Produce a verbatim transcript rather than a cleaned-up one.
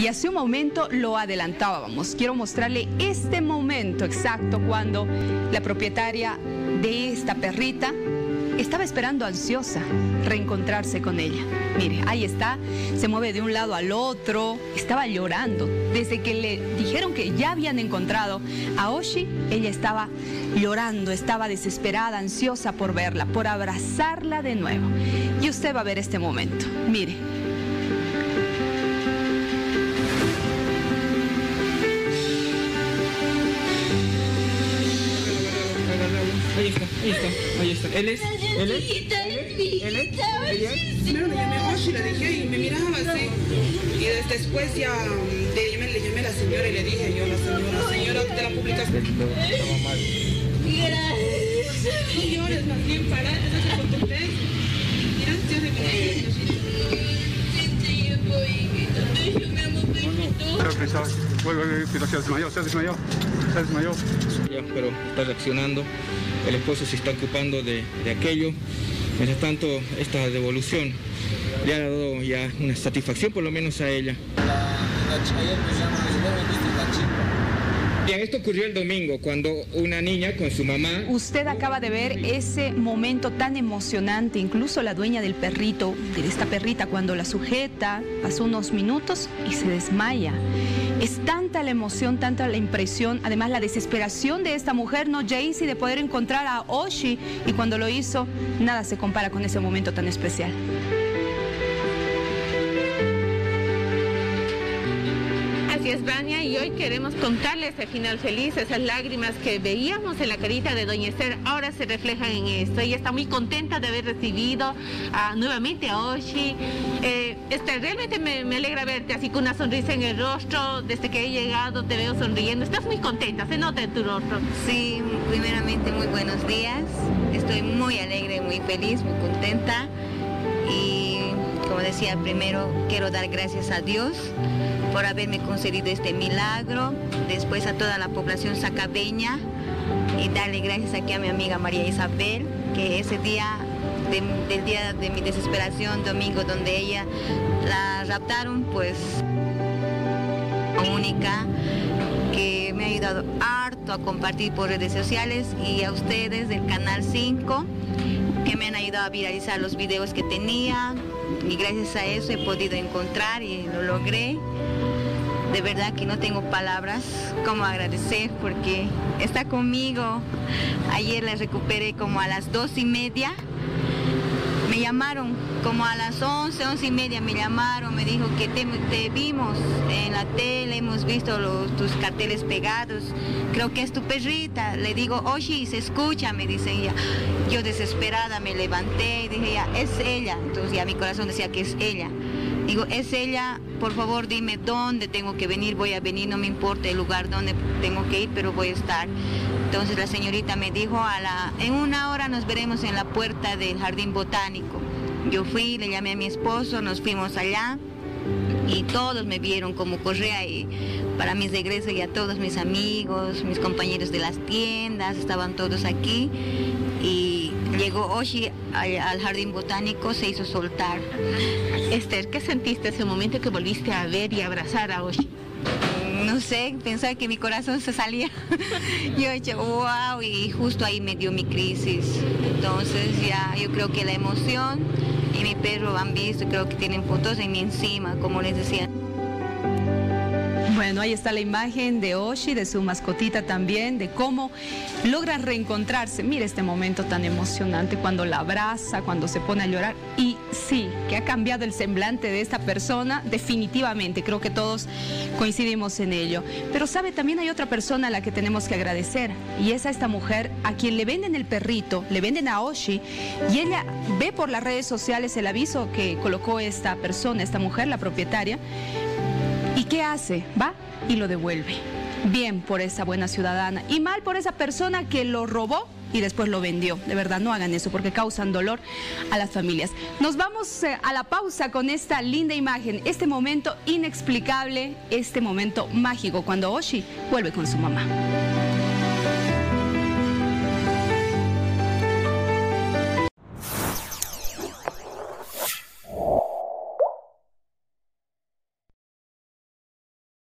hace un momento lo adelantábamos. Quiero mostrarle este momento exacto cuando la propietaria de esta perrita estaba esperando ansiosa reencontrarse con ella. Mire, ahí está, se mueve de un lado al otro, estaba llorando. Desde que le dijeron que ya habían encontrado a Oshi, ella estaba llorando, estaba desesperada, ansiosa por verla, por abrazarla de nuevo. Y usted va a ver este momento, mire. Ahí está, ahí está, ahí está. ¿Él es? ¿Él es? ¿Él es? ¿Él es? ¿Ella es? Primero le llamé a Oshi, le dije y me miraba así. Y después ya le llamé, le llamé a la señora y le dije yo a la señora, señora de la publicación. Estaba mal. Gracias. No llores, más bien para, eso se contesté. Gracias de mi Vuelve, pero se desmayó, se desmayó, se desmayó. Ya, pero está reaccionando. El esposo se está ocupando de, de aquello. Mientras tanto, esta devolución le ha dado ya una satisfacción, por lo menos a ella. La, la chica, ayer me llama, me dice, ¿viste la chica? Bien, esto ocurrió el domingo, cuando una niña con su mamá... Usted acaba de ver ese momento tan emocionante, incluso la dueña del perrito, de esta perrita, cuando la sujeta, pasó unos minutos y se desmaya. Es tanta la emoción, tanta la impresión, además la desesperación de esta mujer, ¿no, Jaycee?, de poder encontrar a Oshi, y cuando lo hizo, nada se compara con ese momento tan especial. Así es, Vania, y hoy queremos contarles el final feliz. Esas lágrimas que veíamos en la carita de doña Esther ahora se reflejan en esto. Ella está muy contenta de haber recibido uh, nuevamente a Oshi. Eh, Esther, realmente me, me alegra verte así con una sonrisa en el rostro. Desde que he llegado te veo sonriendo. Estás muy contenta, se nota en tu rostro. Sí, primeramente muy buenos días. Estoy muy alegre, muy feliz, muy contenta. Y como decía, primero quiero dar gracias a Dios por haberme concedido este milagro, después a toda la población sacabeña, y darle gracias aquí a mi amiga María Isabel, que ese día, de, del día de mi desesperación, domingo, donde ella la raptaron, pues, única, que me ha ayudado harto a compartir por redes sociales, y a ustedes del Canal cinco, que me han ayudado a viralizar los videos que tenía, y gracias a eso he podido encontrar y lo logré. De verdad que no tengo palabras como agradecer, porque está conmigo. Ayer la recuperé como a las dos y media. Me llamaron como a las once, once y media me llamaron, me dijo que te, te vimos en la tele, hemos visto los, tus carteles pegados, creo que es tu perrita. Le digo, Oshi, se escucha, me dice ella. Yo desesperada me levanté y dije, ya, es ella. Entonces ya mi corazón decía que es ella. Digo, es ella, por favor dime dónde tengo que venir, voy a venir, no me importa el lugar donde tengo que ir, pero voy a estar. Entonces la señorita me dijo, a la, en una hora nos veremos en la puerta del jardín botánico. Yo fui, le llamé a mi esposo, nos fuimos allá y todos me vieron como correa, y para mi regreso ya todos mis amigos, mis compañeros de las tiendas, estaban todos aquí, y llegó Oshi al, al jardín botánico, se hizo soltar. Esther, ¿qué sentiste ese momento que volviste a ver y abrazar a Oshi? No sé, pensaba que mi corazón se salía. Yo he dicho, wow, y justo ahí me dio mi crisis. Entonces ya yo creo que la emoción y mi perro han visto, creo que tienen fotos en mi encima, como les decía. Bueno, ahí está la imagen de Oshi, de su mascotita también, de cómo logra reencontrarse. Mira este momento tan emocionante cuando la abraza, cuando se pone a llorar. Y sí, que ha cambiado el semblante de esta persona, definitivamente, creo que todos coincidimos en ello. Pero sabe, también hay otra persona a la que tenemos que agradecer, y es a esta mujer a quien le venden el perrito, le venden a Oshi, y ella ve por las redes sociales el aviso que colocó esta persona, esta mujer, la propietaria. ¿Y qué hace? Va y lo devuelve. Bien por esa buena ciudadana y mal por esa persona que lo robó y después lo vendió. De verdad, no hagan eso porque causan dolor a las familias. Nos vamos eh, a la pausa con esta linda imagen, este momento inexplicable, este momento mágico cuando Oshi vuelve con su mamá.